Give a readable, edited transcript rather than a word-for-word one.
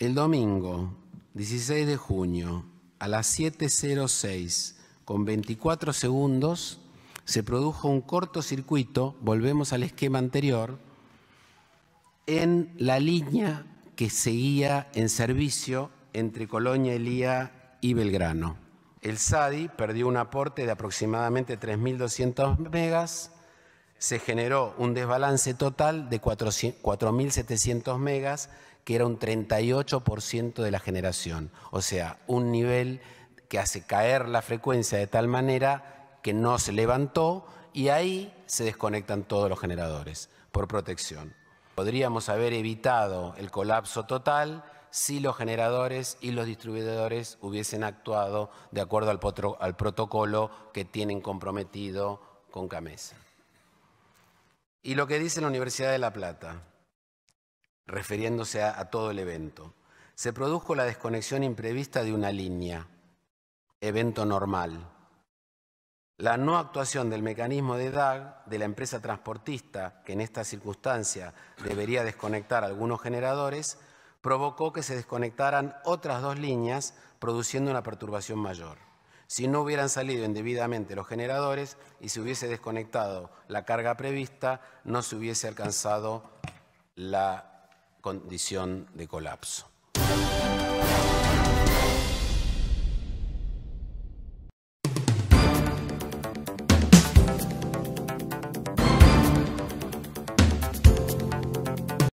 El domingo 16 de junio a las 7:06 con 24 segundos se produjo un cortocircuito, volvemos al esquema anterior, en la línea que seguía en servicio entre Colonia Elía y Belgrano. El SADI perdió un aporte de aproximadamente 3.200 megas, se generó un desbalance total de 4.700 megas, que era un 38% de la generación, o sea, un nivel que hace caer la frecuencia de tal manera que no se levantó y ahí se desconectan todos los generadores por protección. Podríamos haber evitado el colapso total si los generadores y los distribuidores hubiesen actuado de acuerdo al protocolo que tienen comprometido con CAMESA. Y lo que dice la Universidad de La Plata, refiriéndose a todo el evento: se produjo la desconexión imprevista de una línea, evento normal. La no actuación del mecanismo de DAG de la empresa transportista, que en esta circunstancia debería desconectar algunos generadores, provocó que se desconectaran otras dos líneas, produciendo una perturbación mayor. Si no hubieran salido indebidamente los generadores y se hubiese desconectado la carga prevista, no se hubiese alcanzado la condición de colapso.